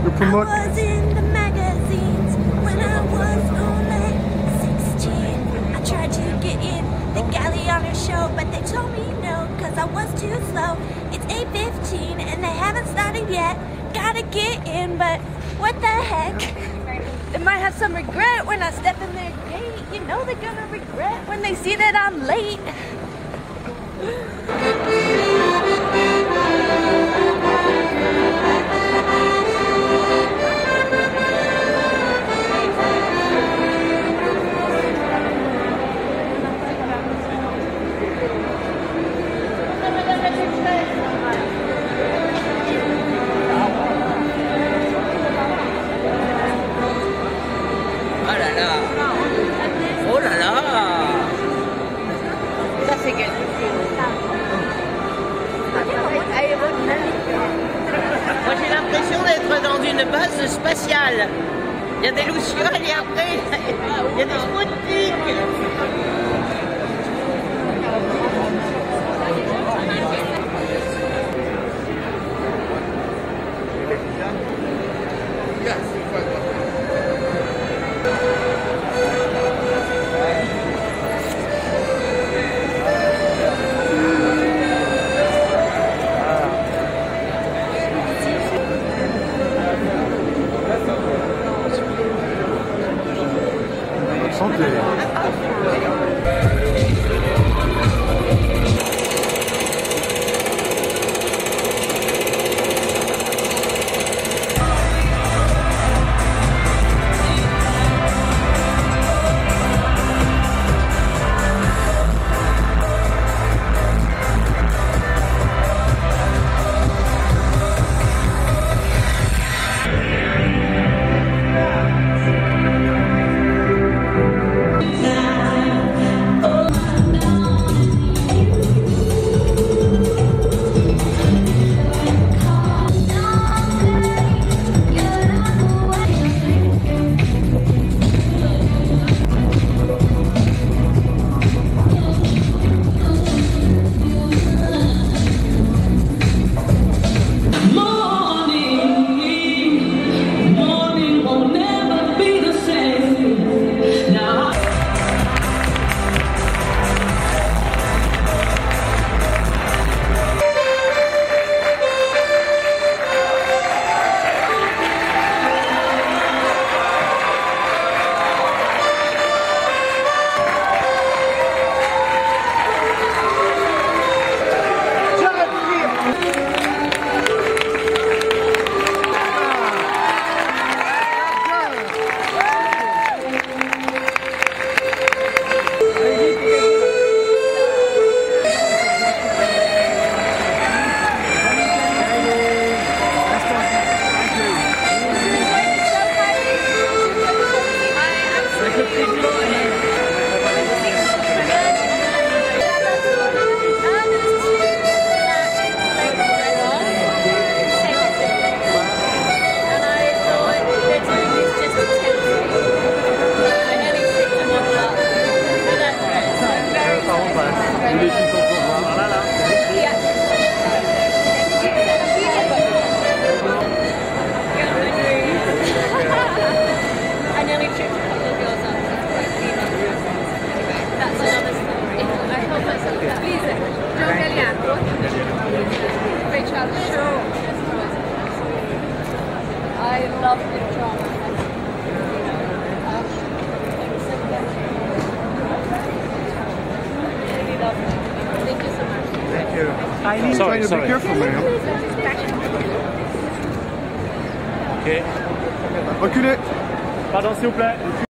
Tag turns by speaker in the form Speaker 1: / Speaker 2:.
Speaker 1: promote.
Speaker 2: I was in the magazines when I was only 16. I tried to get in the Galliano show, but they told me no, cause I was too slow. It's 8:15 and they haven't started yet. Gotta get in, but what the heck? They might have some regret when I step in their gate. You know they're gonna regret when they see that I'm late.
Speaker 3: Oh là là! Ça c'est quelque chose. Moi j'ai l'impression d'être dans une base spatiale. Il y a des lucioles et après il y a des Spoutniks.
Speaker 1: Santé.
Speaker 2: I love the drama. Really love it. Thank you so much.
Speaker 1: Thank you. I need to be careful, ma'am.
Speaker 4: Ok.
Speaker 1: Reculez.
Speaker 4: Pardon, s'il vous plaît.